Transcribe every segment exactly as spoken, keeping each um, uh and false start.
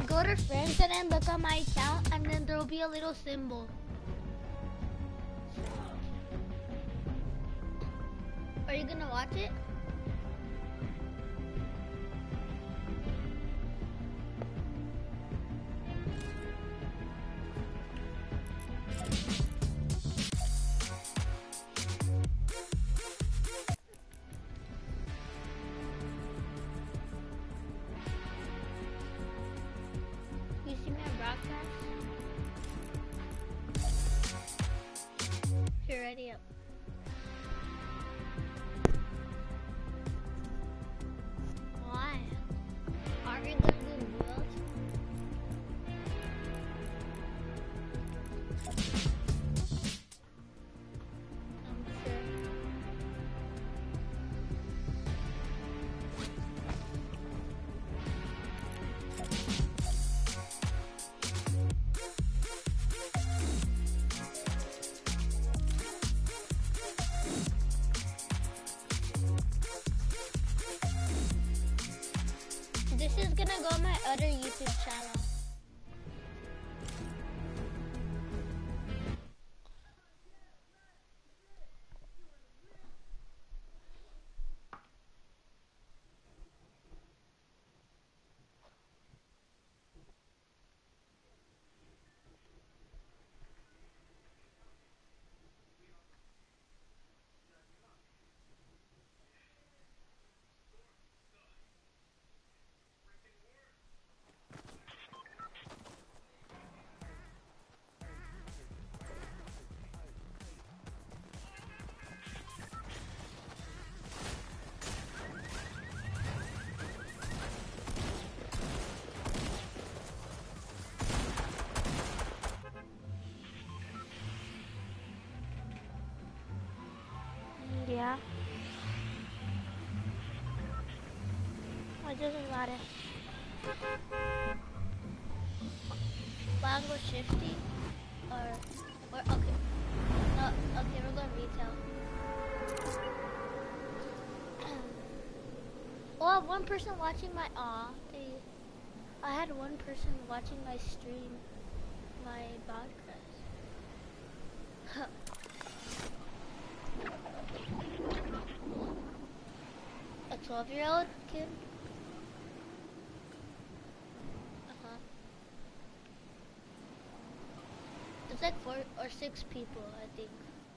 go to friends and then look on my account and then there'll be a little symbol. Are you gonna watch it? You see me on broadcast? You're ready up. Why? Are we gonna do build? I'm sure. This is gonna go on my other YouTube channel. Yeah. I just got it. Wanna go shifty? Or, or, okay. No, okay, we're going retail. Oh, I have one person watching my, aw, they, I had one person watching my stream, my podcast. A twelve year old kid? Uh-huh. It's like four or six people, I think.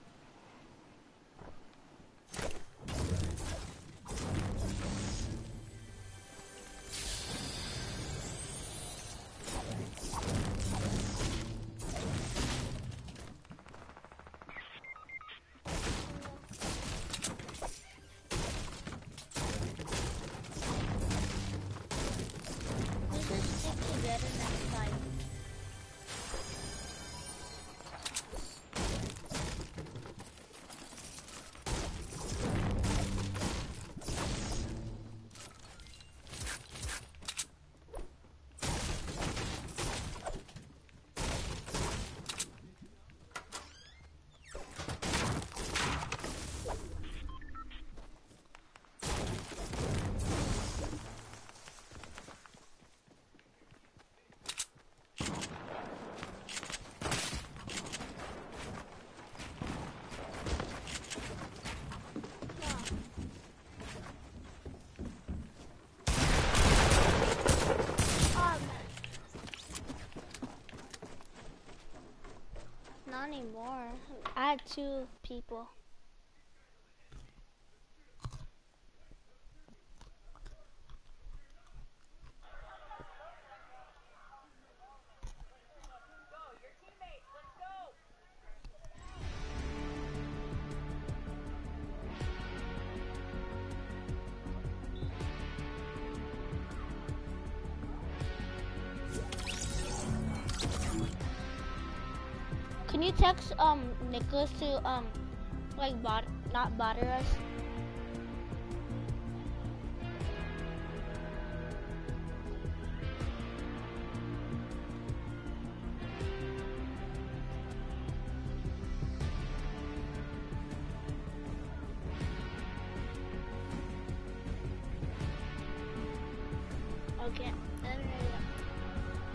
We should stick together next time. Not anymore. I had two people. Can you text um Nicholas to um like bot not bother us? Okay.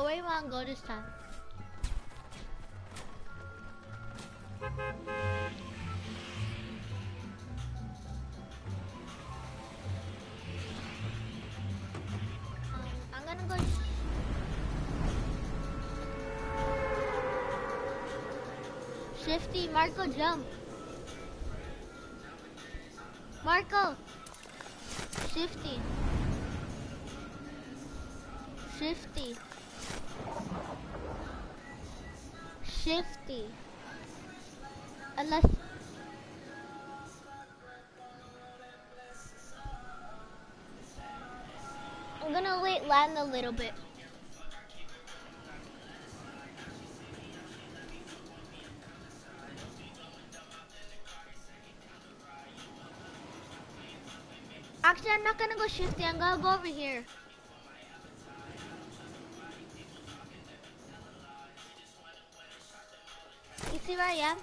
where you want to go this time? Um, I'm gonna go. Sh Shifty, Marco, jump. Marco. Shifty. Shifty. Shifty. Unless. I'm gonna wait land a little bit. Actually, I'm not gonna go shifty. I'm gonna go over here. You see where I am?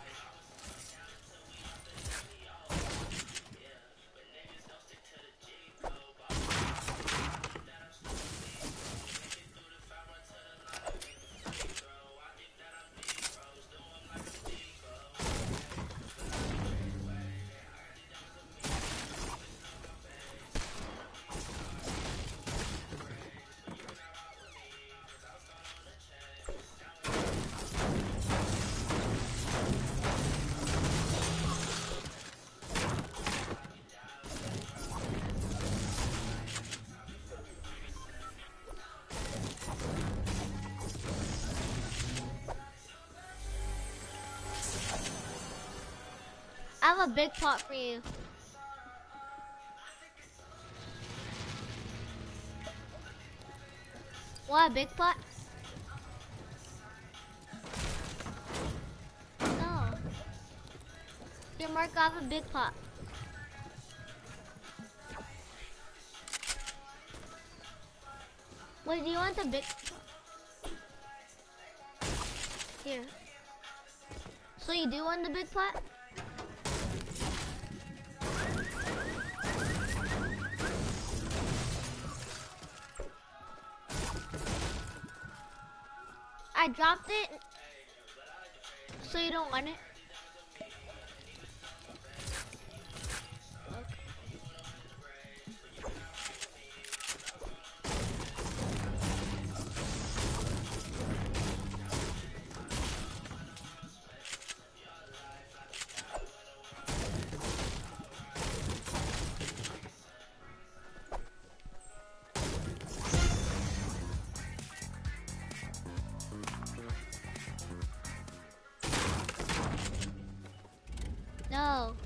I have a big pot for you. Want a big pot? No. Here, Mark, I have a big pot. Wait, do you want the big? Here. So you do want the big pot? I dropped it, so you don't want it? No.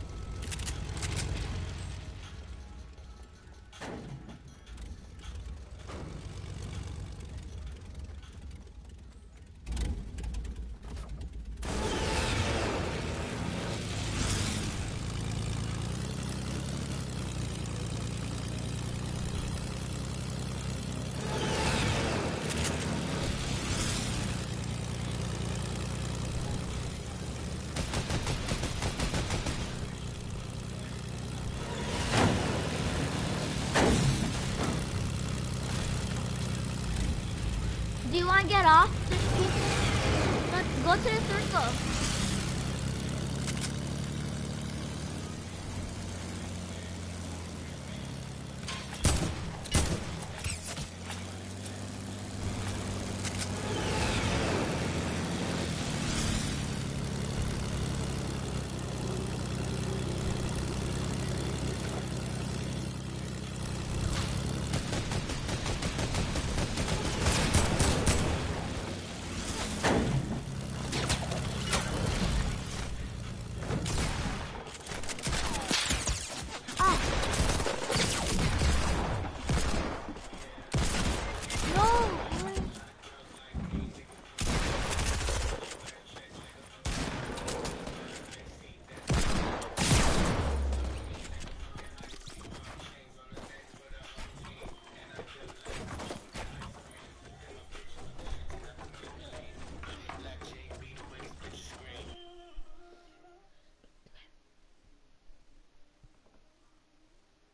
Do you want to get off this piece? Let's go to the circle.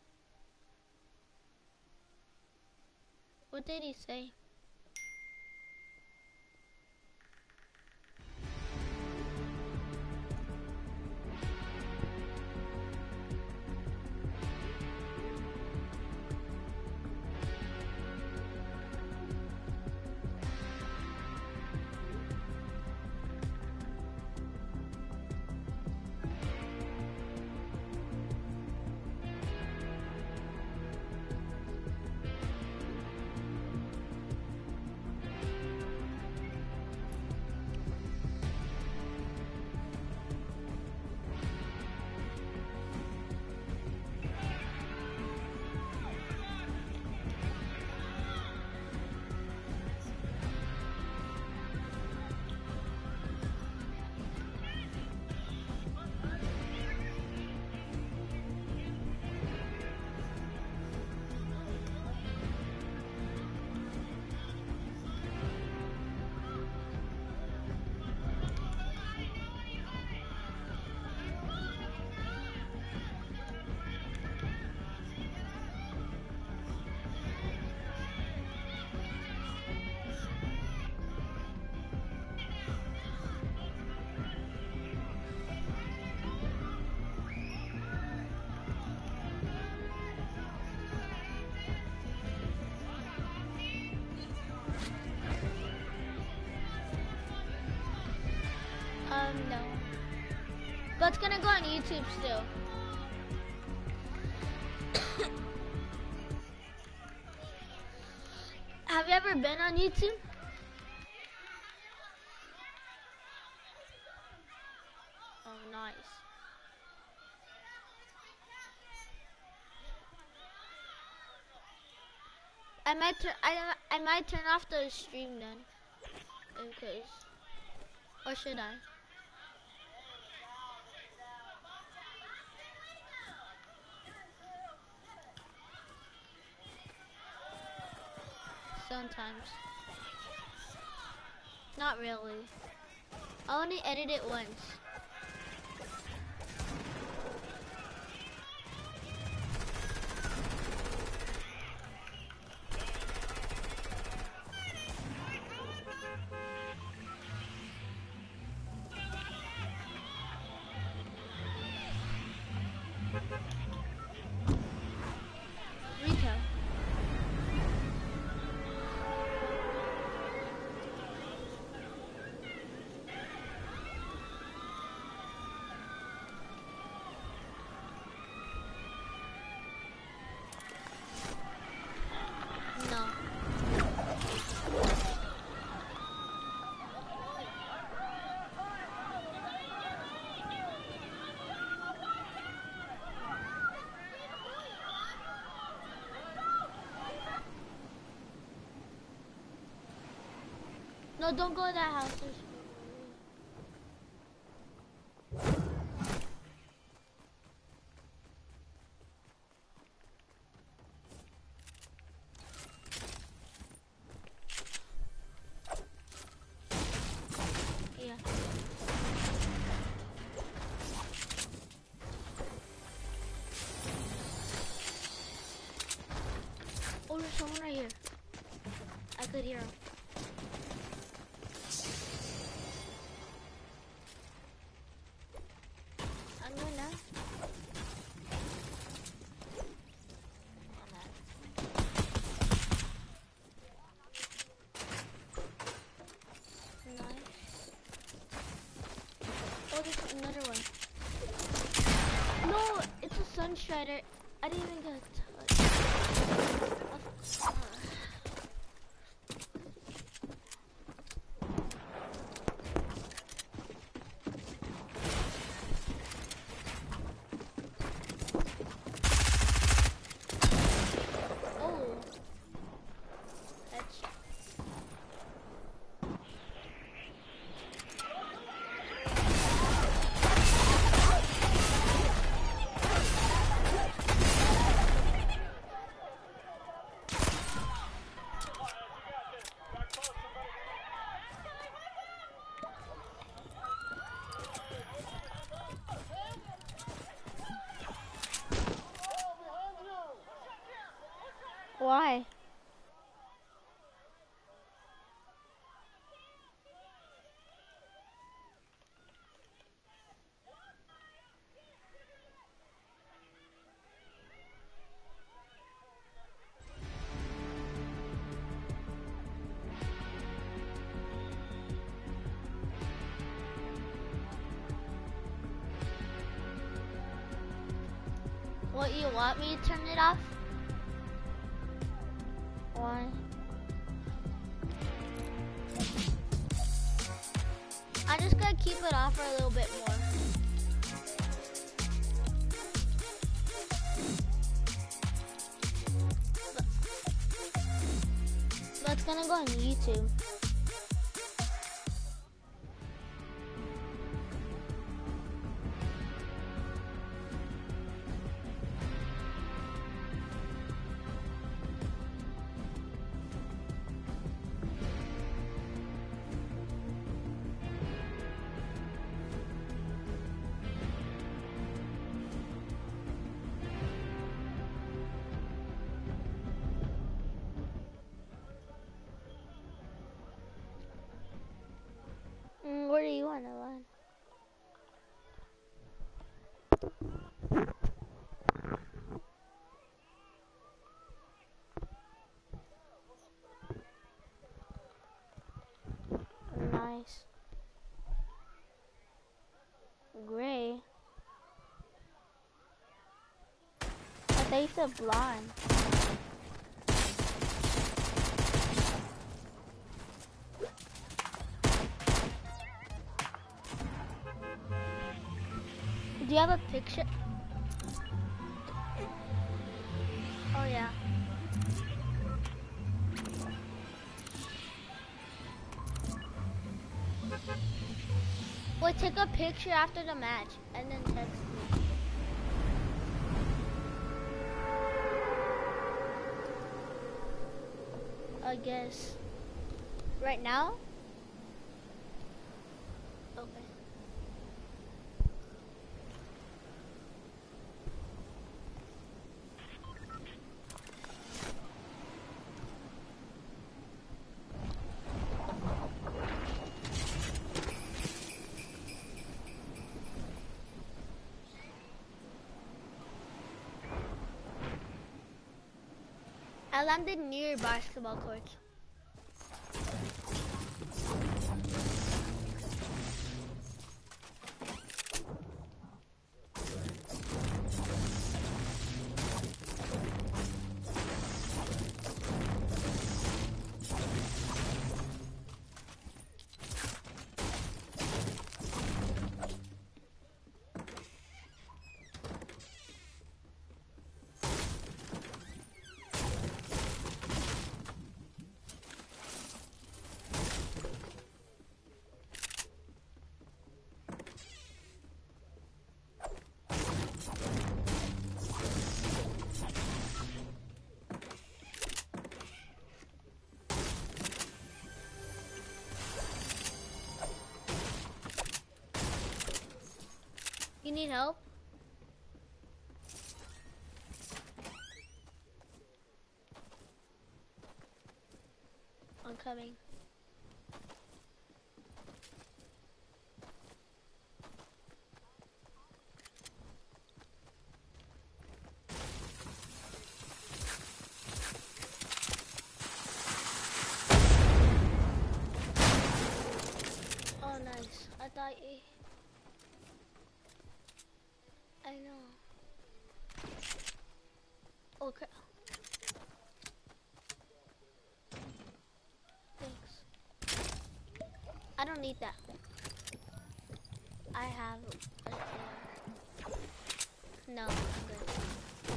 What did he say? But it's gonna go on YouTube still. Have you ever been on YouTube? Oh, nice. I might turn. I I might turn off the stream then, because, or should I? Sometimes. Not really. I only edit it once. Rico. No. No, don't go to that house. There's yeah. Oh, there's someone right here. I could hear him. I'm going now. Nice. Oh, there's another one. No, it's a Sunstrider. I didn't even get a touch. Uh, oh. That's why? What, you want me to turn it off? Why? I'm just gonna keep it off for a little bit more. But, but it's gonna go on YouTube. Mm, where do you want to land? Nice. Gray. Save the blind. Do you have a picture? Oh yeah. Wait, take a picture after the match and then text me. I guess. Right now? Okay. I landed near basketball courts. You need help? I'm coming. Oh, nice. I thought you... I know. Okay. Thanks. I don't need that. I have a A R. No, I'm good.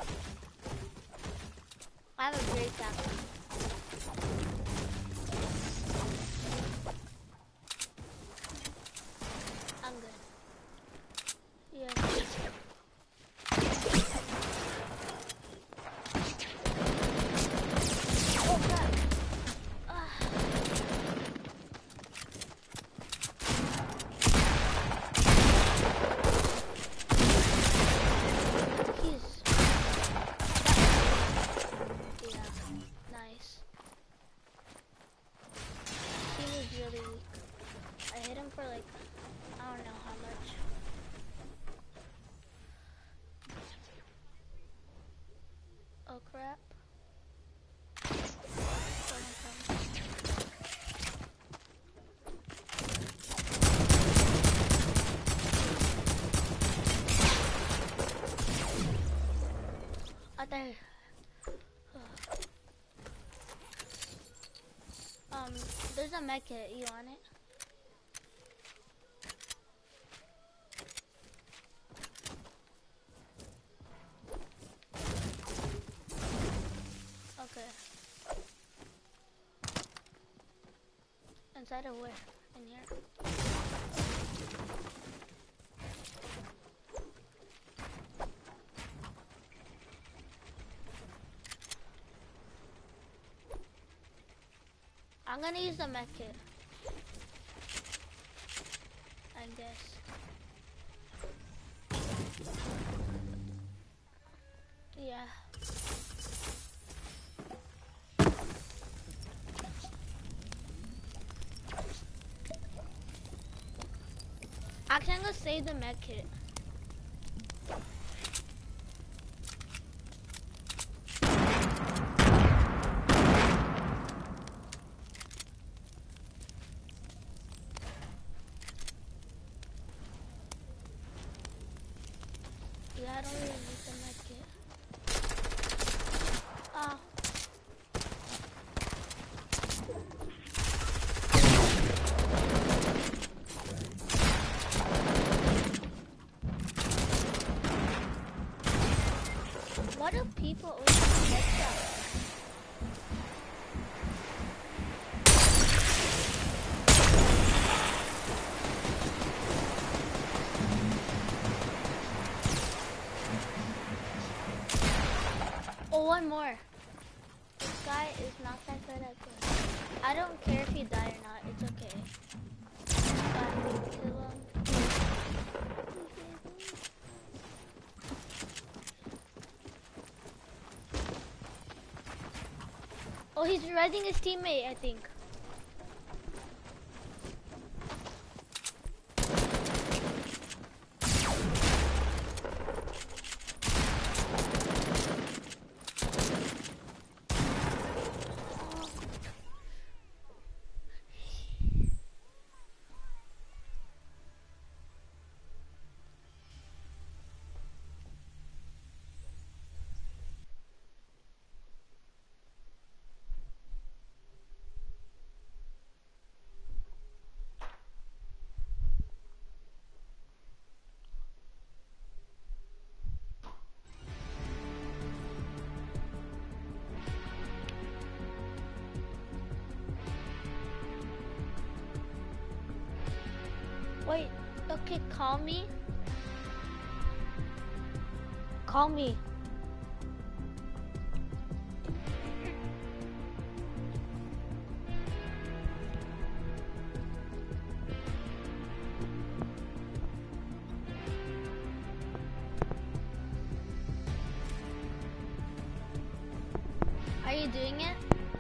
I have a great tackle. I'm good. Yeah. Oh crap. Ah. He's... Yeah. Nice. He was really weak. I hit him for like, I don't know how much. Oh crap. I think. Um, there's a med kit. You want it? Okay. Inside of where? In here? I'm gonna use the med kit. I guess. Yeah. Actually, I'm gonna save the med kit. Yeah, I don't really need the med kit. do people always get that? Oh, one more. This guy is not that good at this. I don't care if you die or not. It's okay. But kill him. Oh, he's reviving his teammate, I think. Wait, okay, call me. Call me. Are you doing it?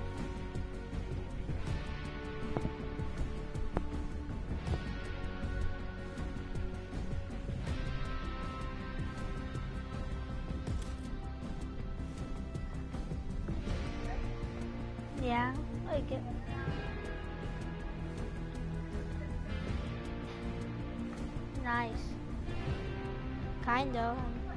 Yeah, like it. Nice. Kind of.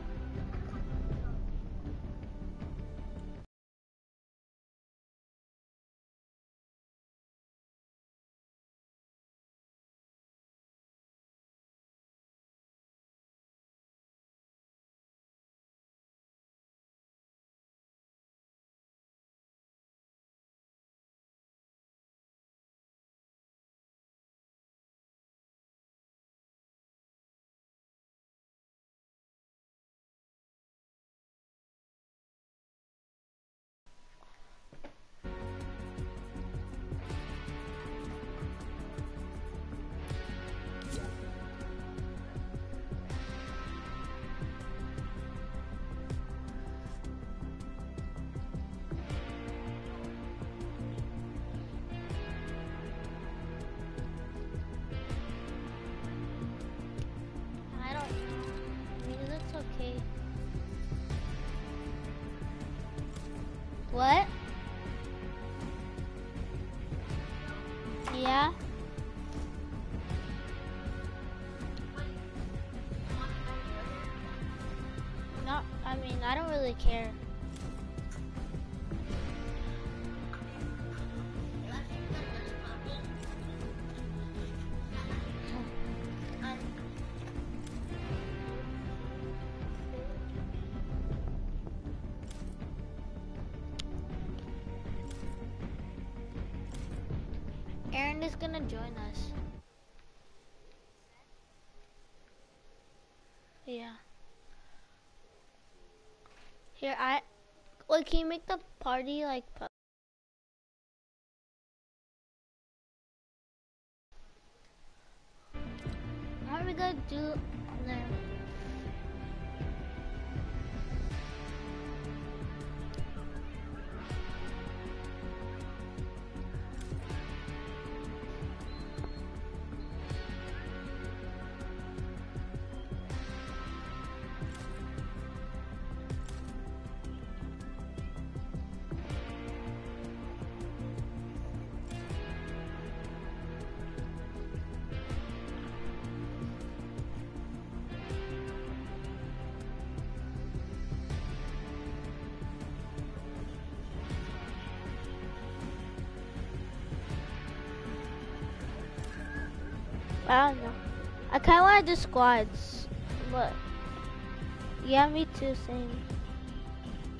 I don't know. I mean, it looks okay. What? Yeah. No, I mean, I don't really care. Aaron is gonna join us. Yeah. Here, I, like, can you make the party, like, pu- what are we gonna do there? I don't know. I kinda wanna do squads, but yeah, me too, same.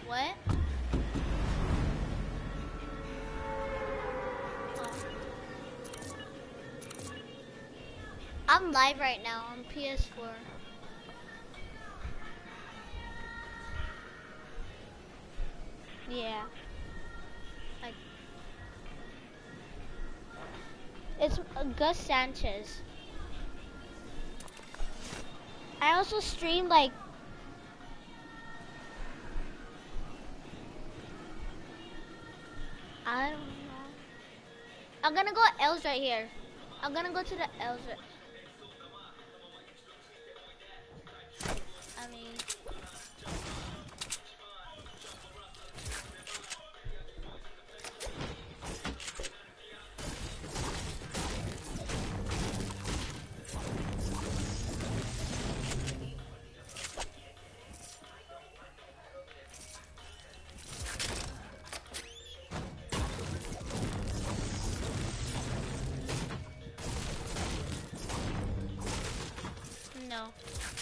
What? Oh. I'm live right now on P S four. Yeah. I, it's uh, Gus Sanchez. I also stream like I don't know. I'm gonna go L's right here. I'm gonna go to the L's. Right. I mean, no.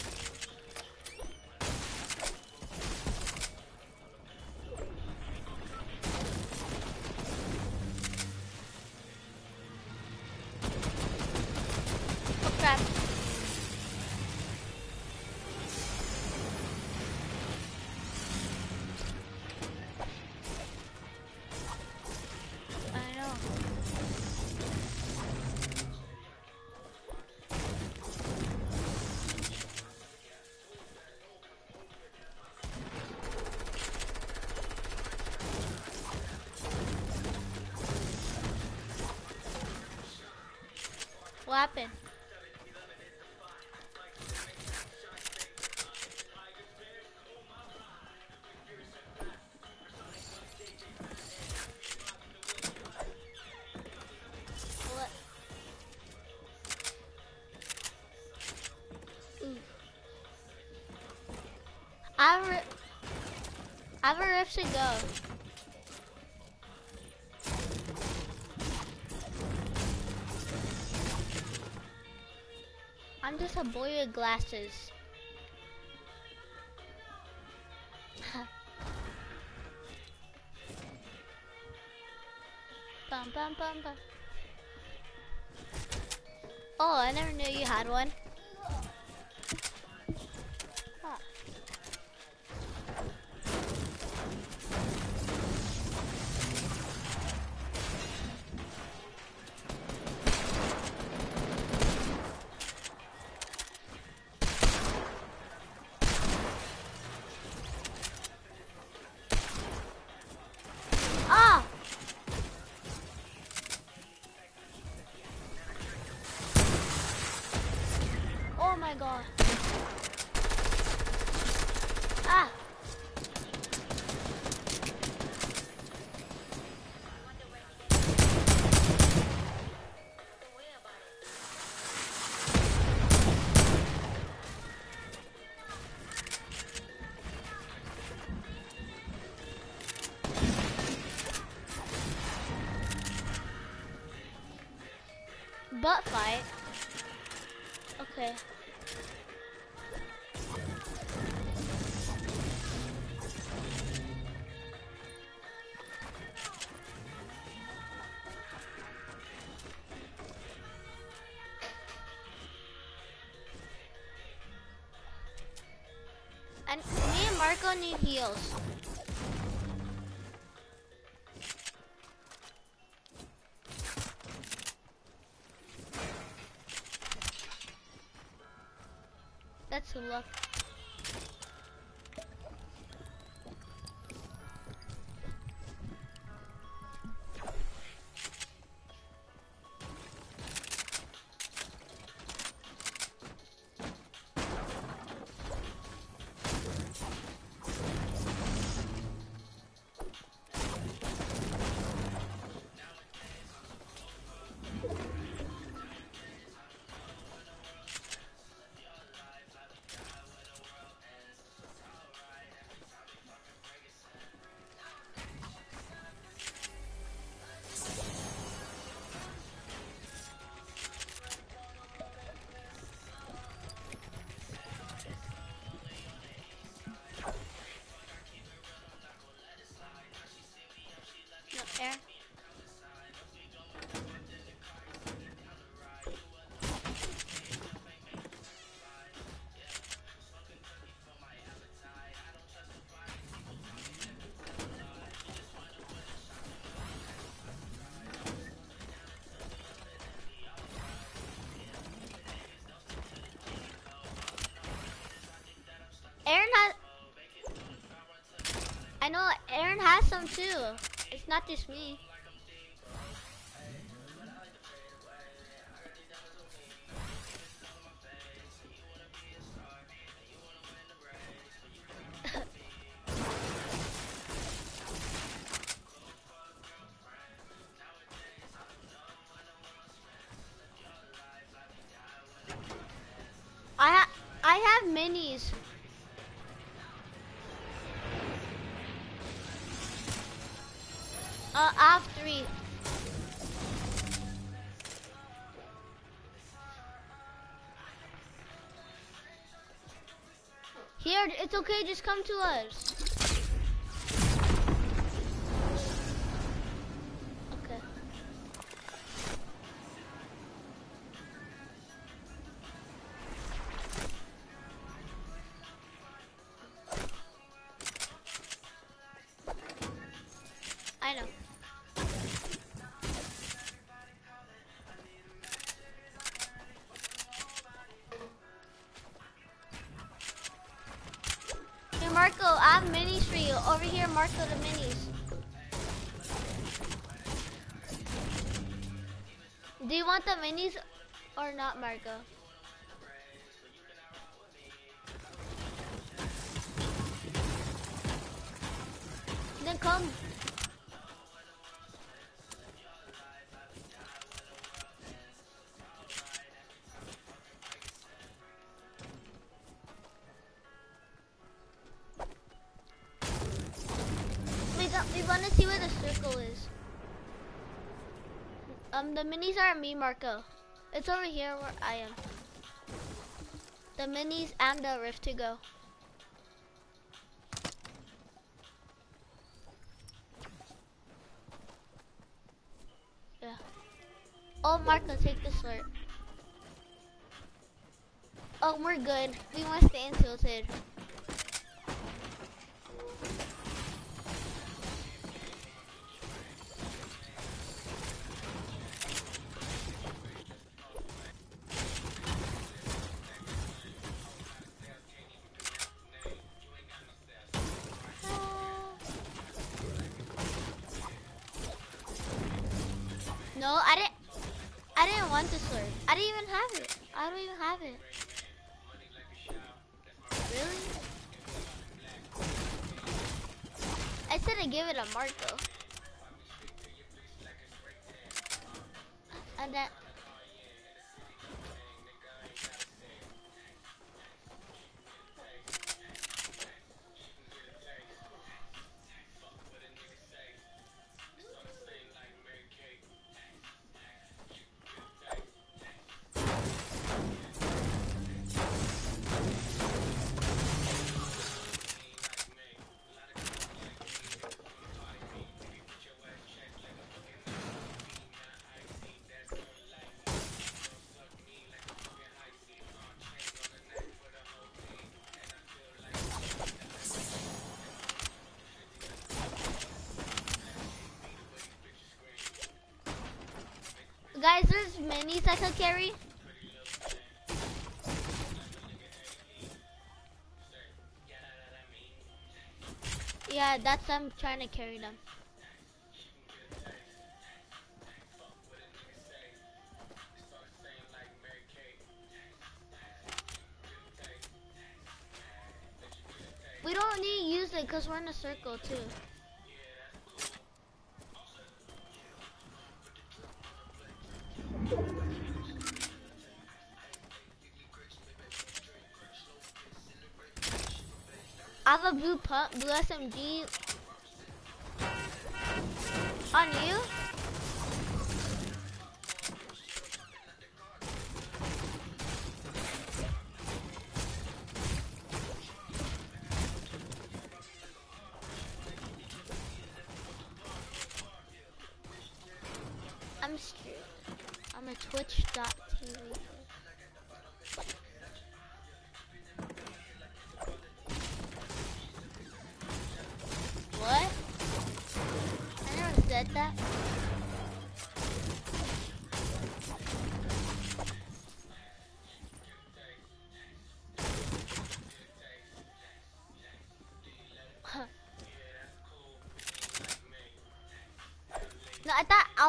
Oh crap. I know. What happened? What? Ooh. I have a, I have a rift to go. I'm just a boy with glasses. Bum, bum, bum, bum. Oh, I never knew you had one. Huh. Ah! Oh my god. Ah! Butt fight. Okay. And me and Marco need heals. That's luck. Aaron has. I know Aaron has some too. It's not just me. I ha I have minis. Uh, I have three. Here, it's okay. Just come to us. Okay. I know. Hey Marco, I have minis for you. Over here, Marco, the minis. Do you want the minis or not, Marco? Then come. We got. We want to see where the circle is. Um, the minis are me, Marco. It's over here where I am. The minis and the rift to go. Yeah. Oh, Marco, take the slurp. Oh, we're good. We want to stay in tilted. No, I didn't. I didn't want the slurp. I didn't even have it. I don't even have it. Really? I said I give it a Marco. And that. Guys, there's minis I could carry. Yeah, that's I'm trying to carry them. We don't need to use it because we're in a circle too. I have a blue pump, blue S M G. On you? I'm screwed. I'm a Twitch dot T V. What? I never said that.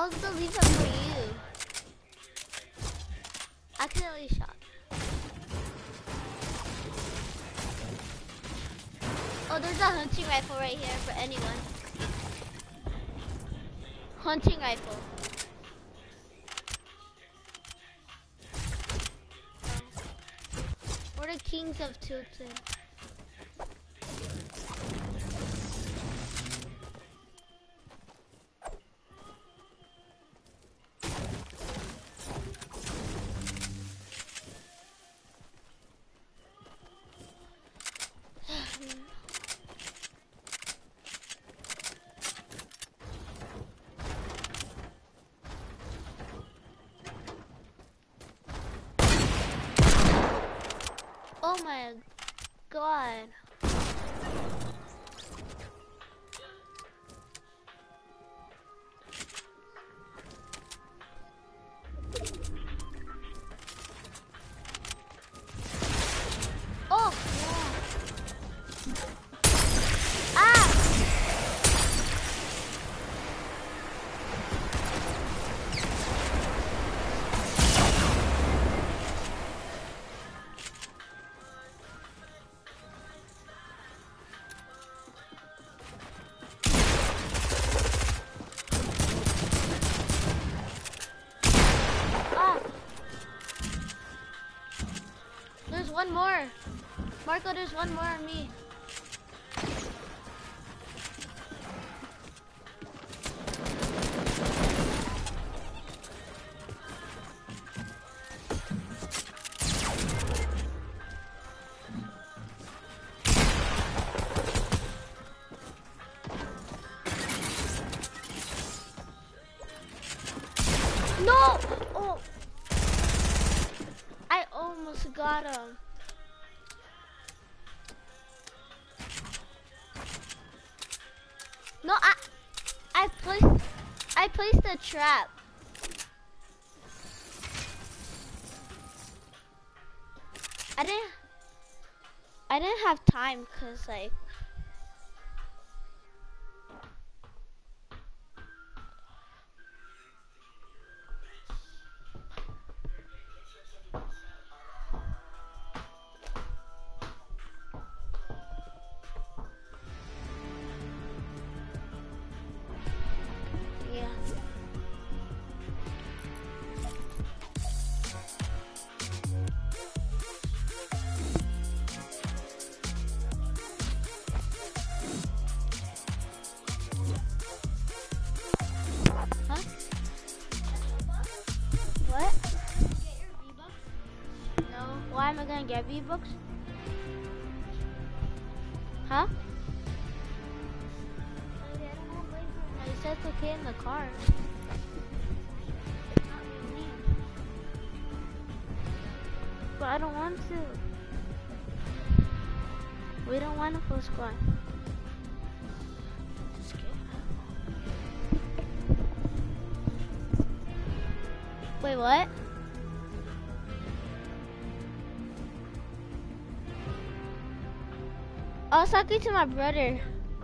was gonna leave it for you. Accidentally shot. Oh, there's a hunting rifle right here for anyone. Hunting rifle. We're the kings of Tilted. Oh my god. Oh, yeah. Ah! There's one more. Marco, there's one more on me. No! Oh! I almost got him. No, I I placed I placed a trap. I didn't I didn't have time cuz like yeah. Huh? What? No. Why am I gonna get V-Bucks? Huh? I said it's okay in the car. But I don't want to. We don't want a full squad. Just kidding. Wait, what? I was talking to my brother.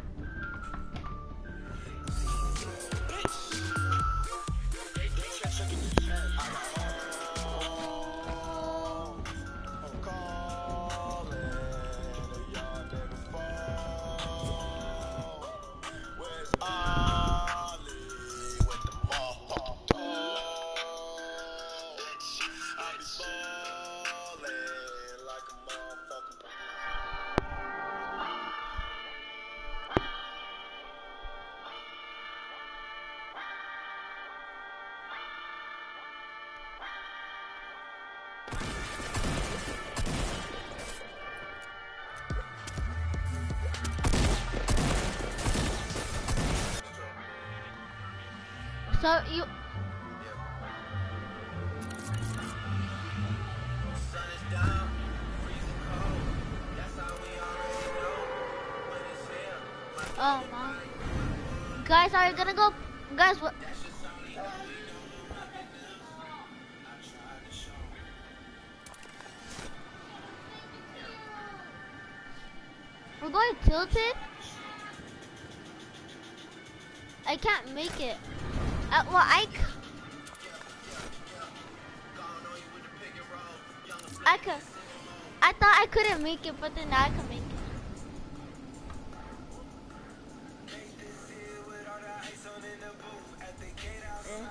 So you. Oh my. Guys, are you gonna go? Guys, what? We're going tilted? I can't make it. Uh, well, I, c- I could, I thought I couldn't make it, but then now I can make it. Yeah.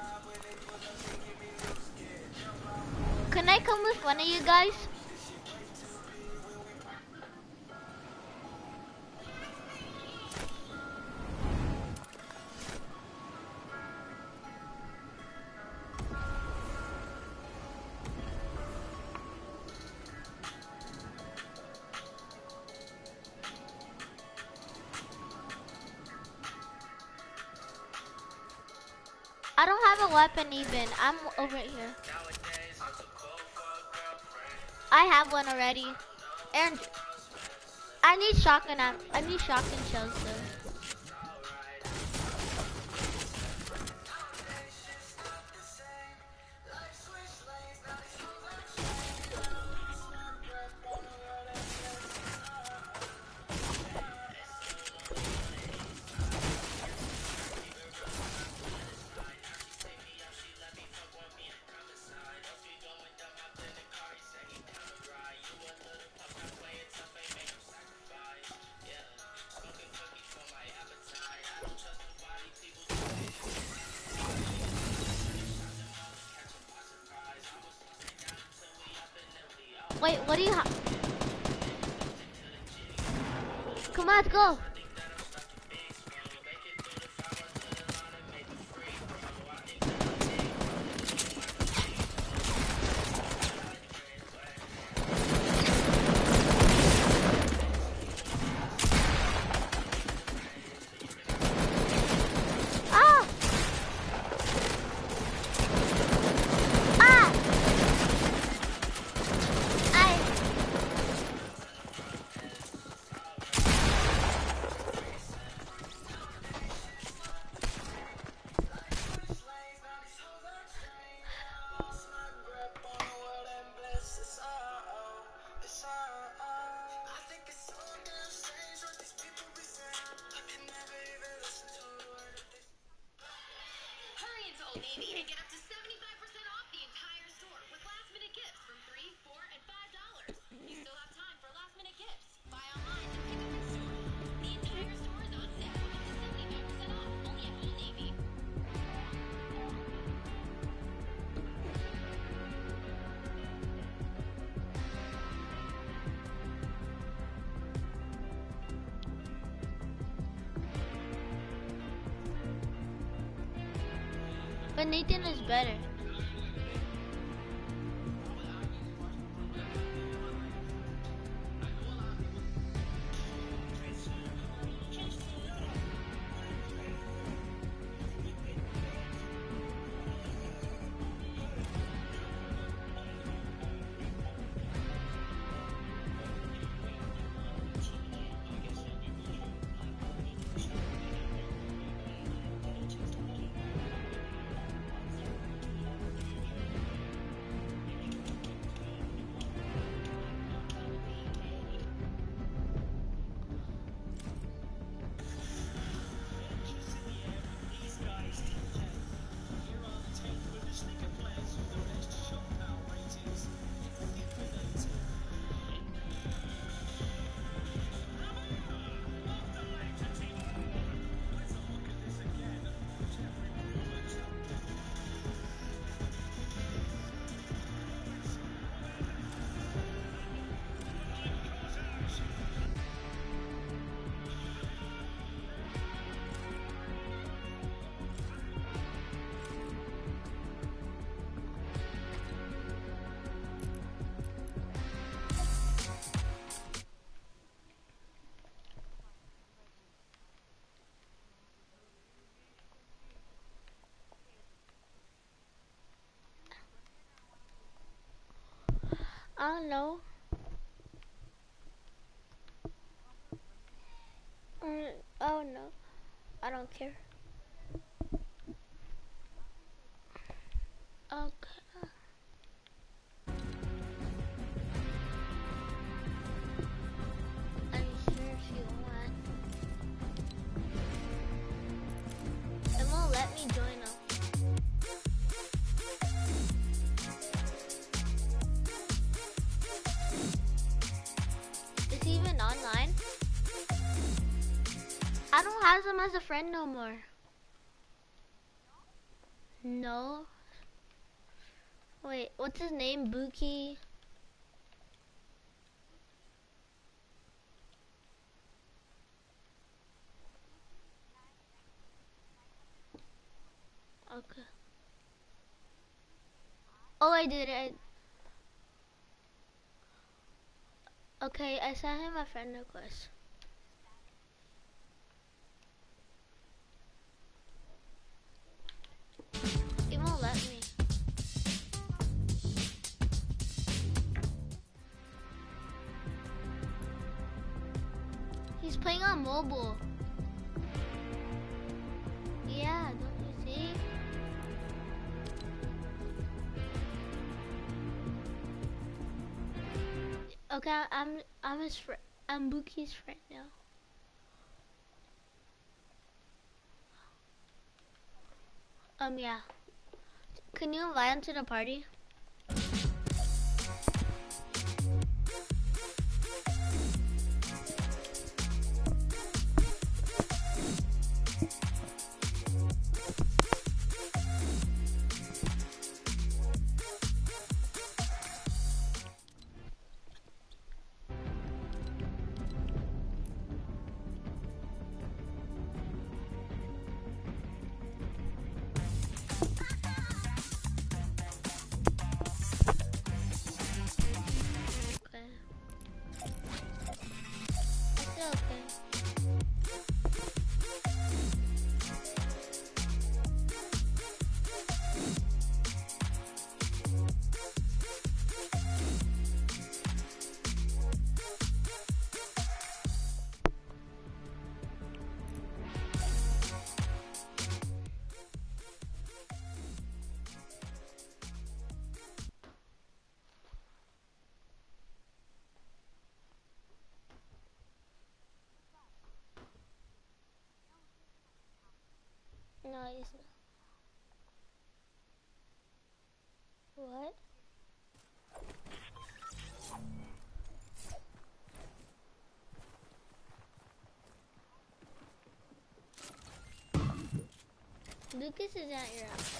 Can I come with one of you guys? I don't have a weapon even. I'm over here. I have one already. And I need shotgun am I need shotgun shells though. Wait, what do you have? Come on, let's go. Ah! Ah! I... Hurry into Old Navy and get up to seventy-five percent off the entire store with last-minute gifts from three, four, and five dollars. You still have time for last-minute gifts. Buy online and pick up in store. The entire store is on sale with up to seventy-five percent off. Only at Old Navy. But Nathan is better. I don't know. Mm, oh no, I don't care. Okay. I'm sure if you want. It won't let me join them. I don't have him as a friend no more. No. Wait, what's his name? Buki? Okay. Oh, I did it. Okay, I sent him a friend request. He won't let me. He's playing on mobile. Yeah, don't you see? Okay, I'm I'm his friend. I'm Buki's friend now. Um, yeah. Can you invite him to the party? No, he's not. What? Lucas is at your house.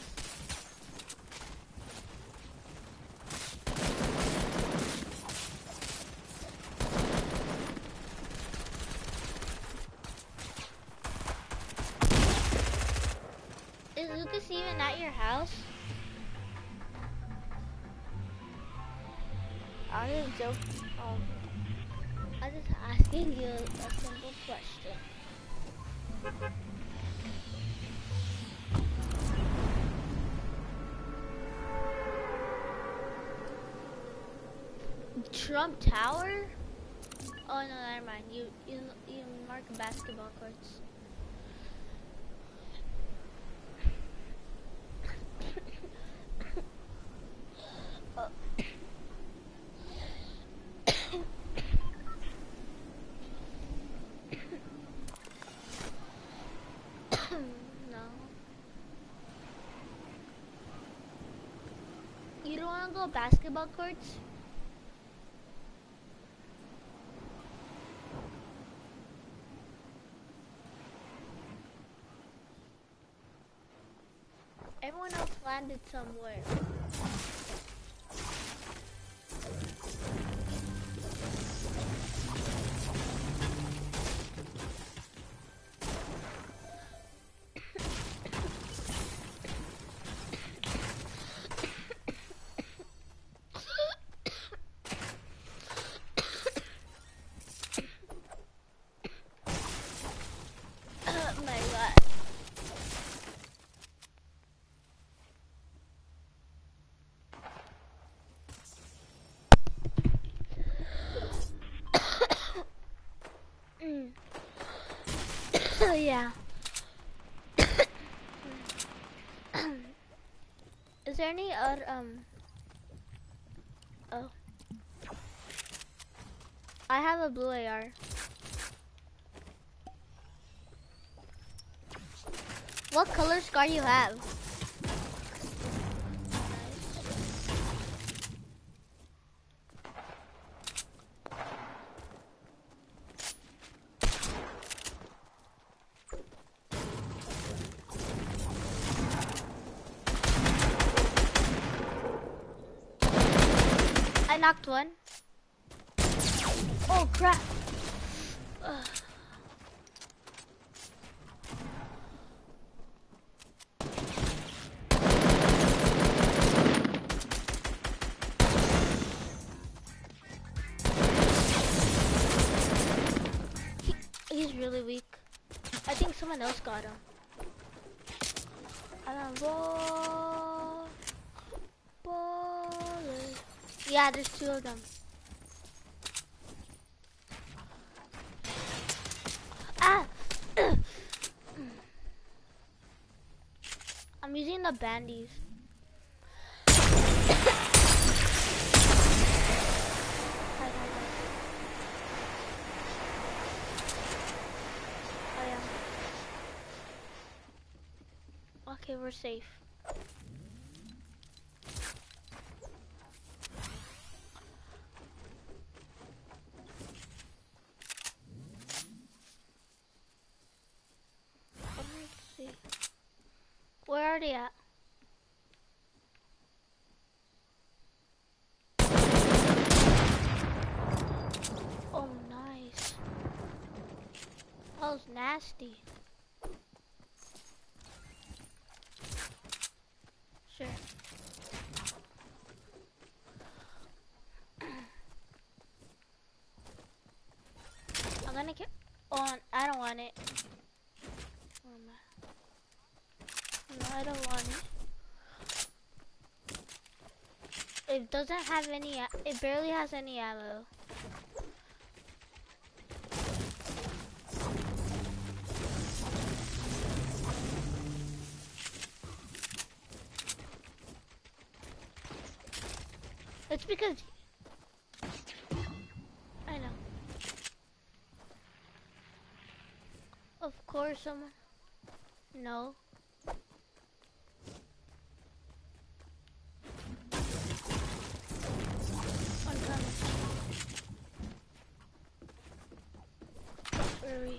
Is Lucas even at your house? I was just joking. Um, I was just asking you a simple question. Trump Tower? Oh no, never mind. You you you mark basketball courts. No. You don't want to go basketball courts? Everyone else landed somewhere. Oh my god. Mm. Yeah. Is there any other, um, oh. I have a blue A R. What color scar do you have? knocked one. Oh crap. Ugh. He, he's really weak. I think someone else got him. I don't know. Ballers. Yeah, there's two of them. Ah! I'm using the bandies. Oh, yeah. Okay, we're safe. Let's see. Where are they at? Oh, nice. That was nasty. Sure. I'm gonna get on. I don't want it. Where am I? No, I don't want it. It doesn't have any. It barely has any ammo. It's because I know. Of course, someone. No. I'm coming. Where are we?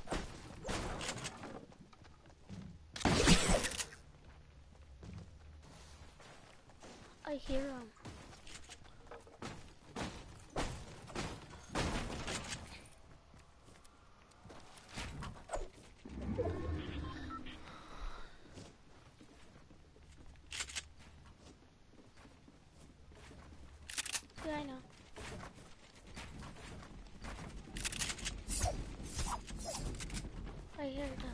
I hear him. Yeah, I know. I hear them.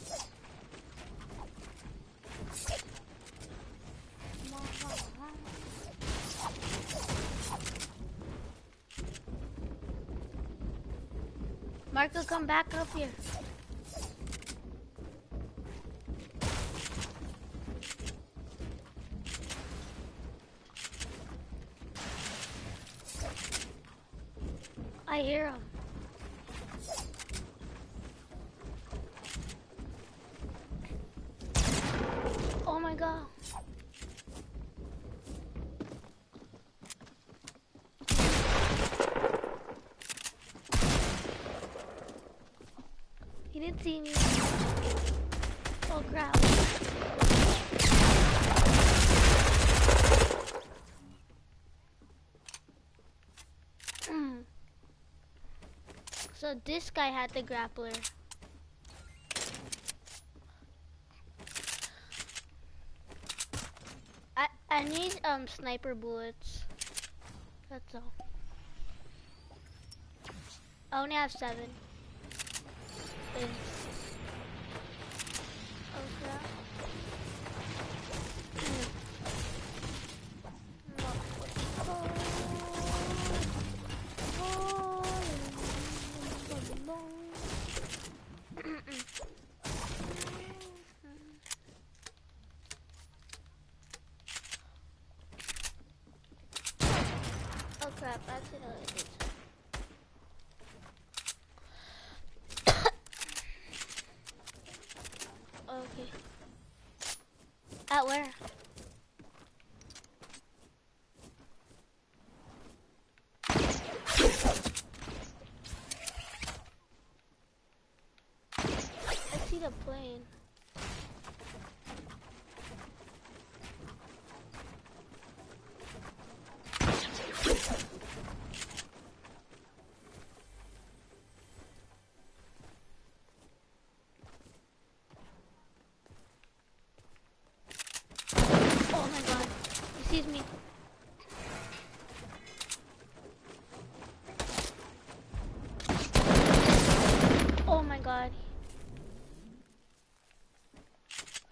Marco, come back up here. I hear him. Oh my god. He didn't see me. Oh crap. So this guy had the grappler. I I need um sniper bullets. That's all. I only have seven. Thanks. Oh crap. Oh crap, I accidentally did. Okay. At where? I see the plane.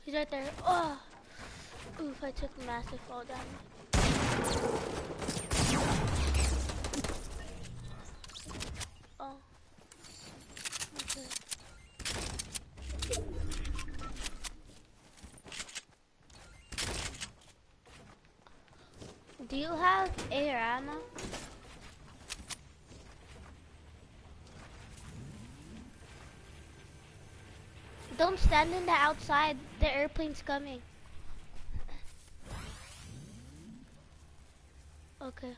He's right there. Oh! Oof, I took massive fall damage. Oh. Okay. Do you have air ammo? Don't stand in the outside. The airplane's coming. Okay.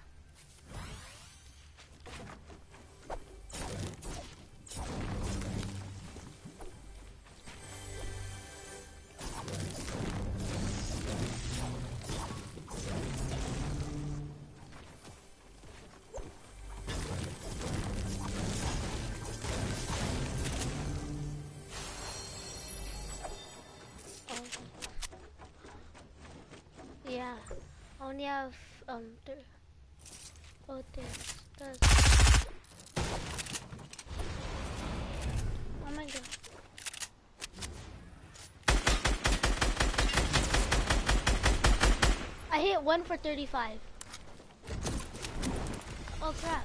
Yeah, I only have um th oh things. That's oh my god. I hit one for thirty-five. Oh crap.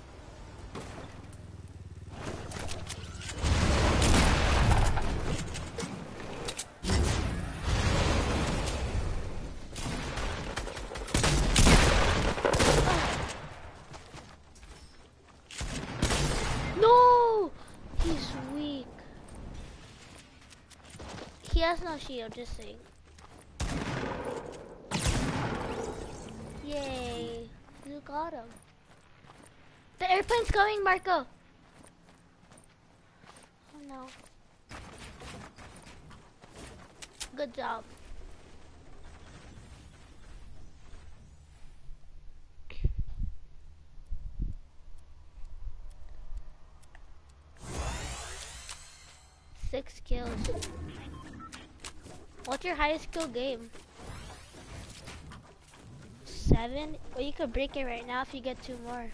No! He's weak. He has no shield, just saying. Yay. You got him. The airplane's coming, Marco. Oh no. Good job. Six kills. What's your highest kill game? Seven? Well, you could break it right now if you get two more.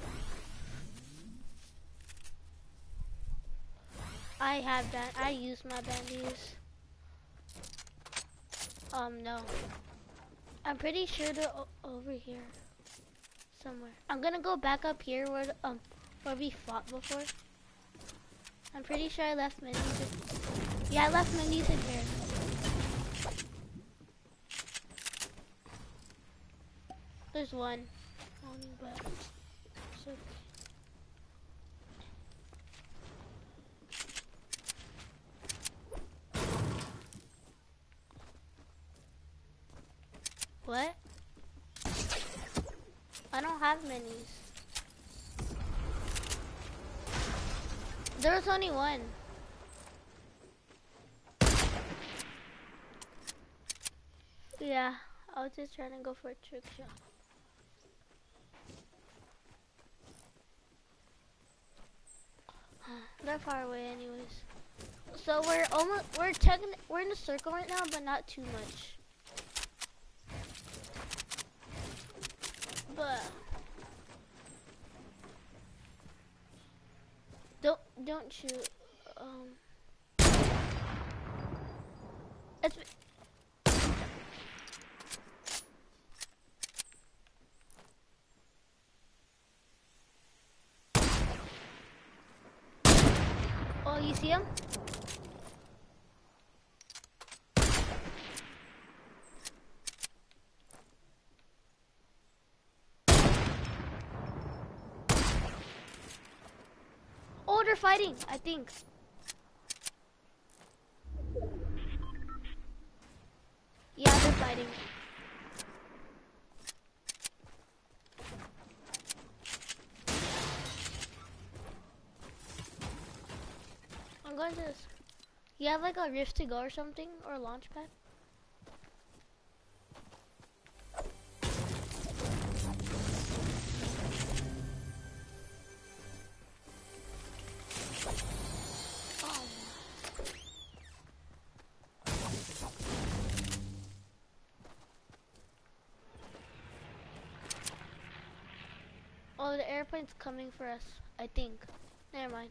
I have that. I use my bandies. Um, no. I'm pretty sure they're o over here somewhere. I'm gonna go back up here where the, um where we fought before. I'm pretty sure I left minis. In yeah, I left minis in here. There's one. Only but it's okay. What? I don't have minis. There was only one. Yeah, I was just trying to go for a trick shot. They're far away anyways. So we're almost, we're checking, we're in a circle right now, but not too much. But don't, don't shoot. Um, it's, oh, you see him? Oh, they're fighting, I think. Yeah, they're fighting. I'm going to this. You have like a rift to go or something, or a launch pad? Oh, the airplane's coming for us, I think. Never mind.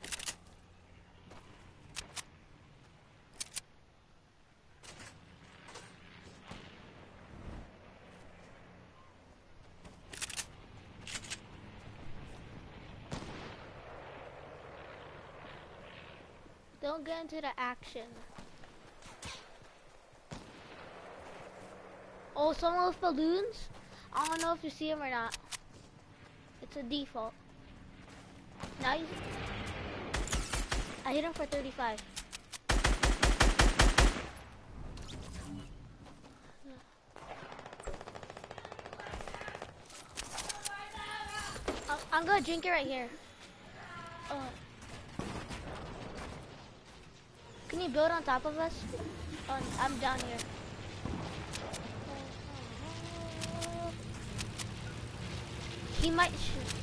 Don't get into the action. Oh, someone with balloons? I don't know if you see him or not. It's a default. Now you... I hit him for thirty-five. I'm, I'm gonna drink it right here. Oh. Can you build on top of us? Oh, I'm down here. He might shoot.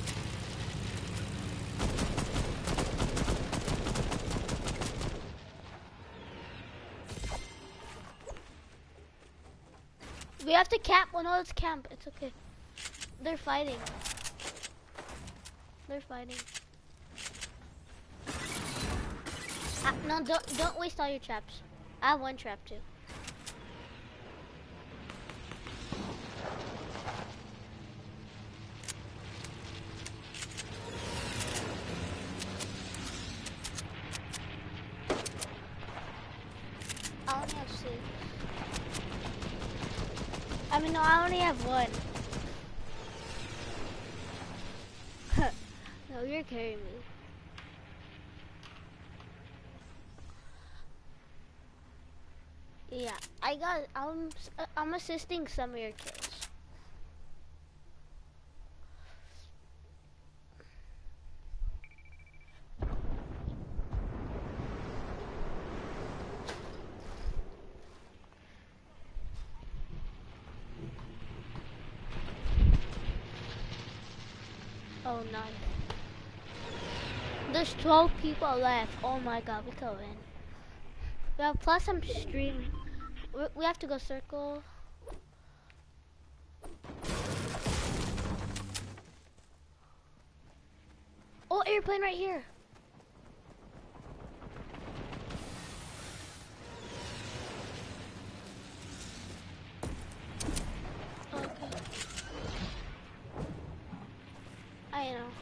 We have to camp. Oh no, it's camp. It's okay. They're fighting. They're fighting. Uh, no, don't don't waste all your traps. I have one trap too. I only have six. I mean, no, I only have one. No, you're carrying me. Yeah, I got. I'm. I'm assisting some of your kills. Oh, nice. There's twelve people left. Oh my god, we can win. Yeah, plus I'm streaming. We, we have to go circle. Oh, airplane right here. Okay. I know.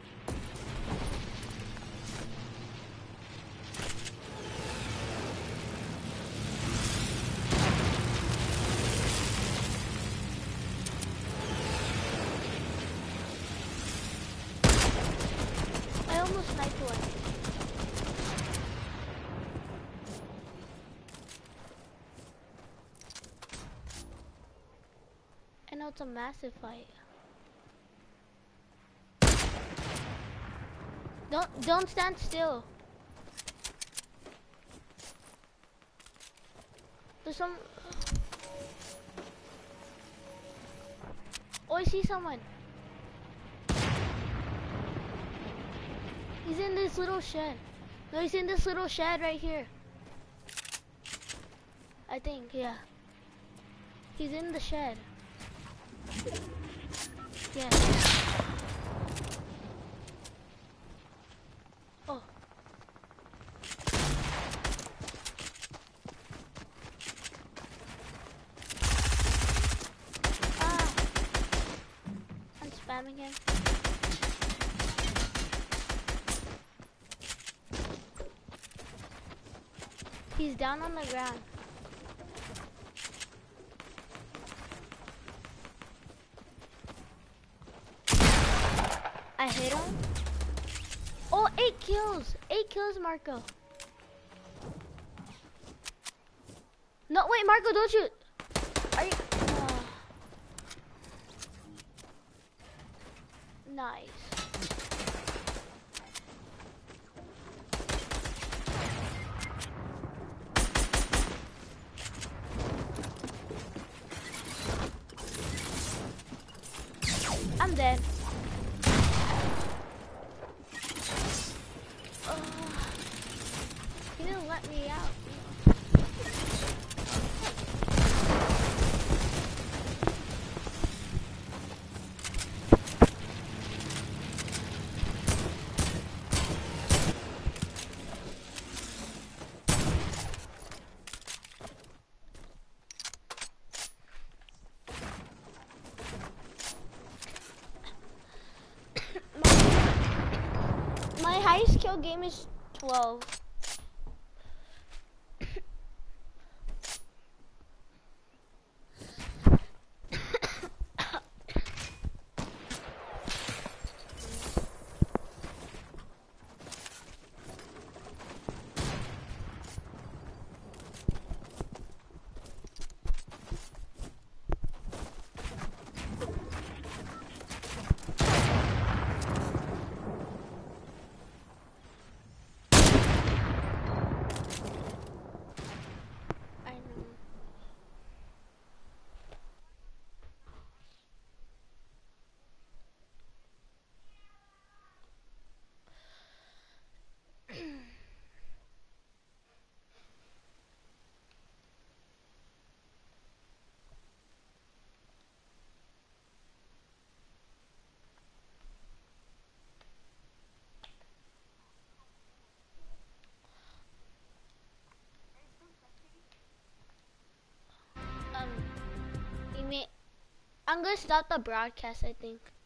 I almost sniped one. I know it's a massive fight. Don't don't stand still. There's some. Oh, I see someone. He's in this little shed. No, he's in this little shed right here. I think, yeah. He's in the shed. Yeah. Oh. Ah. I'm spamming him. He's down on the ground. I hit him. Oh, eight kills. Eight kills, Marco. No, wait, Marco, don't shoot. Are you? Uh, nice. I'm dead. Uh, he didn't let me out. My highest kill game is twelve. I'm gonna stop the broadcast, I think.